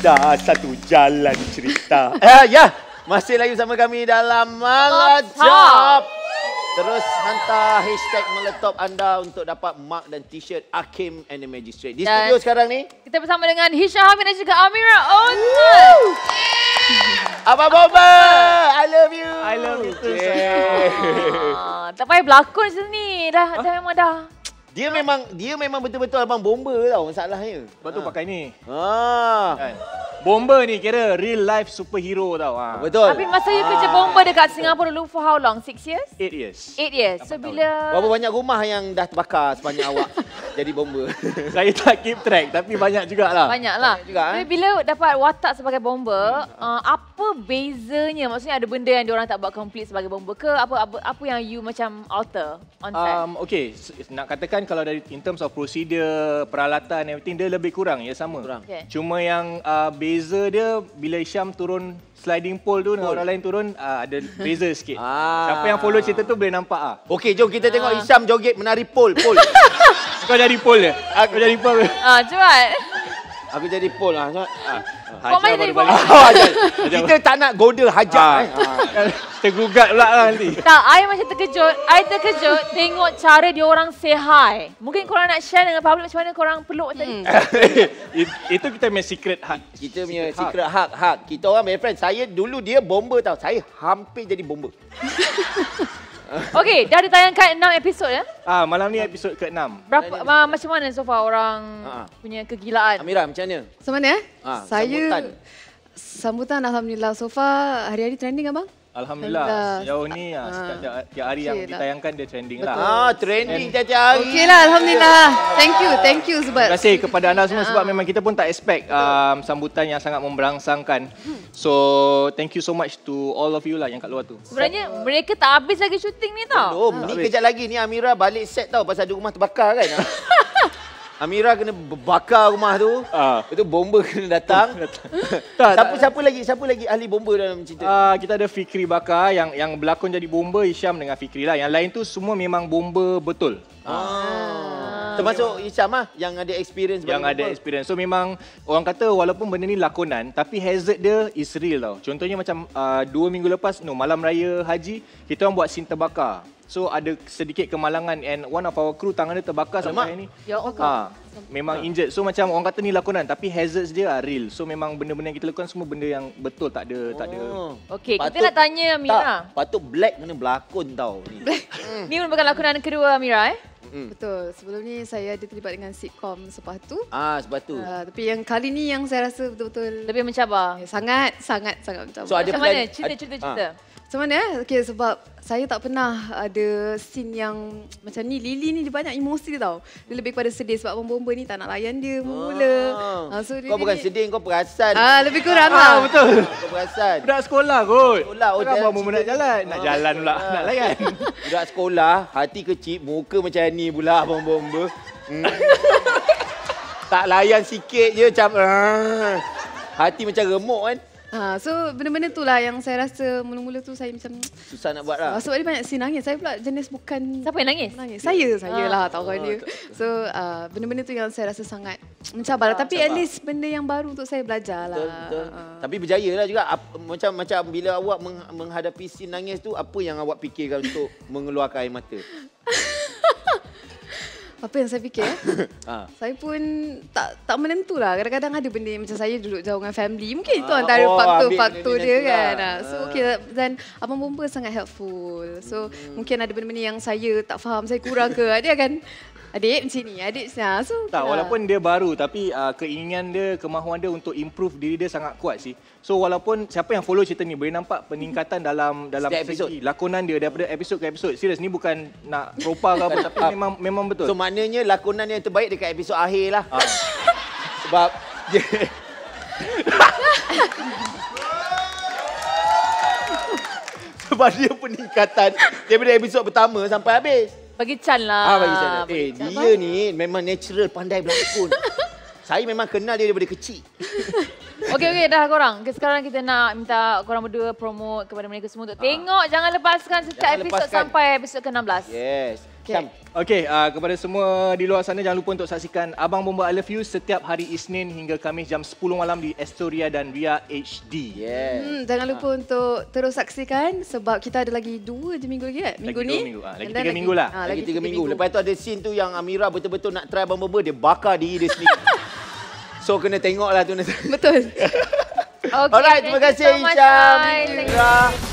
ada satu jalan cerita. Masih lagi bersama kami dalam Meletop. Terus hantar hashtag Meletop anda untuk dapat mug dan t-shirt Hakim and the Magistrate. Di studio sekarang ni kita bersama dengan Hisha Hamid dan juga Amira Osman. Abang Bomba, I love you. I love you too. Tak payah berlakon macam ni. Dah memang dah. Dia memang betul-betul abang bomba tau masalahnya. Sebab tu pakai ni. Kan? Bomba ni kira real life superhero tau. Betul. Tapi masa you kerja bomba dekat Singapura dulu for how long? 6 years? 8 years. 8 years. So bila... Berapa banyak rumah yang dah terbakar sepanjang awak jadi bomba? Saya tak keep track tapi banyak jugalah. Banyaklah. Banyak juga, Tapi bila dapat watak sebagai bomba, apa bezanya? Maksudnya ada benda yang diorang tak buat complete sebagai bomba ke? Apa yang you macam alter on set? Okay, nak katakan kalau dari in terms of procedure, peralatan, everything dia lebih kurang ya sama. Okay. Cuma yang beza dia bila Isyam turun sliding pole tu dengan orang lain turun ada beza sikit. Siapa yang follow cerita tu boleh nampak Okey, jom kita tengok Isyam joget menari pole. Kau jadi pole dia. Aku jadi pole. Cepat. Aku jadi pole lah. Kau main jadi pole. Kita tak nak goda hajar. Tergugat pula lah nanti. Tak, I macam terkejut. I terkejut tengok cara diorang say hi. Mungkin korang nak share dengan public macam mana korang peluk tadi. Itu kita punya secret hug. Kita punya secret hug. Kita orang my friend. Saya dulu dia bomba tau. Saya hampir jadi bomba. Okey, dah ditayangkan 6 episod ya? Malam ni episod ke-6. Berapa macam mana so far orang punya kegilaan? Amira macam mana? Macam mana? Sambutan. Sambutan alhamdulillah. So far hari-hari trending abang? Alhamdulillah. Sejauh ni setiap hari yang ditayangkan dia trending lah. Trending tiap-tiap hari. Okeylah alhamdulillah. Thank you sebab Terima kasih kepada anda semua sebab memang kita pun tak expect sambutan yang sangat memberangsangkan. So thank you so much to all of you lah yang kat luar tu. Sebenarnya mereka tak habis lagi syuting ni tau. Belum. Ni kejap lagi ni Amira balik set tau pasal ada rumah terbakar kan. Amira kena bakar rumah tu. Lepas tu bomba kena datang. Siapa lagi ahli bomba dalam cerita? Kita ada Fikri Bakar yang berlakon jadi bomba, Isyam dengan Fikri lah. Yang lain tu semua memang bomba betul. Termasuk Isyam yang ada experience. So memang orang kata walaupun benda ni lakonan tapi hazard dia is real tau. Contohnya macam 2 minggu lepas malam raya haji kita orang buat scene terbakar. So ada sedikit kemalangan and one of our crew tangan dia terbakar sampai ni. Ya Allah. Memang injured. So macam orang kata ni lakonan tapi hazards dia are real. So memang benda-benda yang kita lakukan semua benda yang betul, tak ada. Okey, kita nak tanya Amira. Patut Black kena berlakon tau ni. Ni merupakan lakonan kedua Amira betul. Sebelum ni saya ada terlibat dengan sitcom Sepatu. Sepatu. Tapi yang kali ni yang saya rasa betul-betul lebih mencabar. Sangat mencabar. So ada macam mana? Cerita. Macam mana? Okey, sebab saya tak pernah ada scene yang macam ni. Lily ni dia banyak emosi dia tau. Dia lebih kepada sedih sebab abang bomba ni tak nak layan dia mula. So kau bukan sedih, kau perasan. Lebih kurang lah. Betul. Kau perasan. Budak sekolah kot. Takkan abang bomba nak jalan. Nak jalan pula. Nak layan. Budak sekolah, hati kecil, muka macam ni pula abang bomba. Tak layan sikit je macam hati macam remuk kan. So benda-benda tu lah yang saya rasa mula-mula tu saya macam susah nak buat lah. Sebab dia banyak scene nangis. Saya pula jenis bukan... Siapa yang nangis? Saya lah tahu kan dia. So benda-benda tu yang saya rasa sangat mencabar. Tapi at least benda yang baru untuk saya belajar lah. Betul. Tapi berjaya lah juga. Macam bila awak menghadapi scene nangis tu, apa yang awak fikirkan untuk mengeluarkan air mata? Apa yang saya fikir? Saya pun tak menentu lah. Kadang-kadang ada benda yang macam saya duduk jauh dengan family. Mungkin itu antara faktor dia kan. So okay. Dan abang bomba sangat helpful. So mungkin ada benda-benda yang saya tak faham, saya kurang ke. Dia kan adik macam ni, adik macam so, tak, walaupun dia baru tapi keinginan dia, kemahuan dia untuk improve diri dia sangat kuat sih. So walaupun siapa yang follow cerita ni boleh nampak peningkatan dalam segi lakonan dia daripada episod ke episod. Serius ni bukan nak propa ke apa tapi memang betul. So maknanya lakonan yang terbaik dekat episod akhir lah. Sebab sebab dia peningkatan daripada episod pertama sampai habis. Bagi Chan lah. Bagi Chan. Dia ni memang natural pandai berlakon. Saya memang kenal dia daripada kecil. Okey, dah korang. Sekarang kita nak minta korang berdua promote kepada mereka semua untuk tengok. Jangan lepaskan setiap episod sampai episod ke-16. Yes. Okey, kepada semua di luar sana, jangan lupa untuk saksikan Abang Bomba I Love You setiap hari Isnin hingga Khamis jam 10 malam di Astoria dan Ria HD. Yes. Jangan lupa untuk terus saksikan sebab kita ada lagi 2 je minggu lagi minggu ni. Lagi 3 minggu lah. Lagi 3 minggu. Lepas tu ada scene tu yang Amira betul-betul nak try Abang Bomba, dia bakar diri dia sendiri. So kena tengok lah tu. Betul. Okay, alright, terima kasih Hisham.